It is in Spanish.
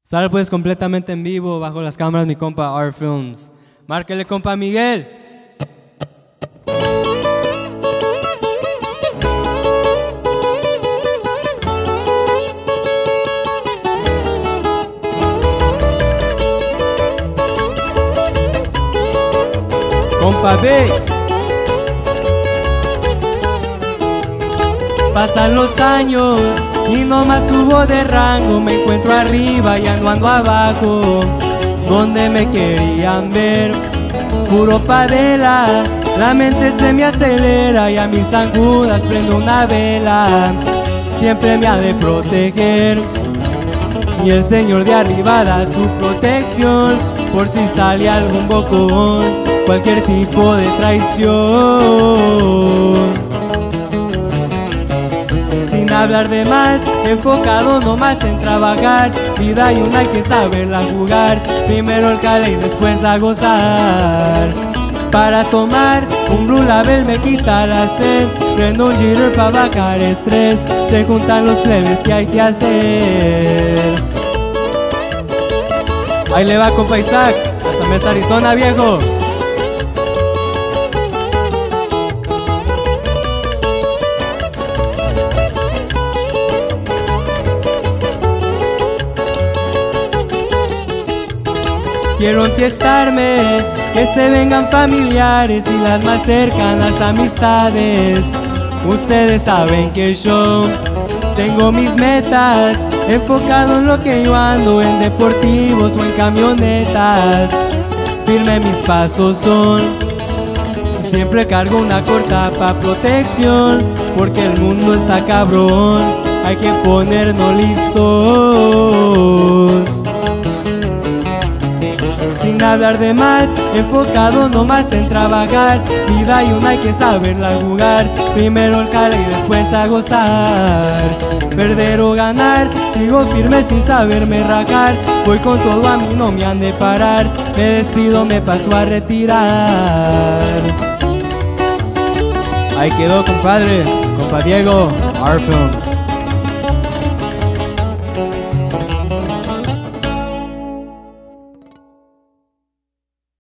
Sale pues completamente en vivo, bajo las cámaras mi compa Art Films. Márquele compa Miguel. Compa B. Pasan los años y no más subo de rango. Me encuentro arriba, ya no ando abajo. Donde me querían ver, puro padela. La mente se me acelera y a mis angudas prendo una vela. Siempre me ha de proteger y el señor de arriba da su protección. Por si sale algún bocón, cualquier tipo de traición. Sin hablar de más, enfocado nomás en trabajar. Vida y una hay que saberla jugar. Primero el cale y después a gozar. Para tomar un Blue Label me quita la sed. Prendo un jitter pa' bajar estrés. Se juntan los plebes que hay que hacer. Ahí le va compa Isaac, hasta Mesa, Arizona, viejo. Quiero enfiestarme, que se vengan familiares y las más cercanas amistades. Ustedes saben que yo tengo mis metas, enfocado en lo que yo ando, en deportivos o en camionetas. Firme mis pasos son, siempre cargo una corta pa' protección, porque el mundo está cabrón, hay que ponernos listos. Sin hablar de más, enfocado nomás en trabajar. Vida y una hay que saberla jugar. Primero el jale y después a gozar. Perder o ganar, sigo firme sin saberme rajar. Voy con todo, a mí no me han de parar. Me despido, me paso a retirar. Ahí quedó compadre, compa Diego, Art Films.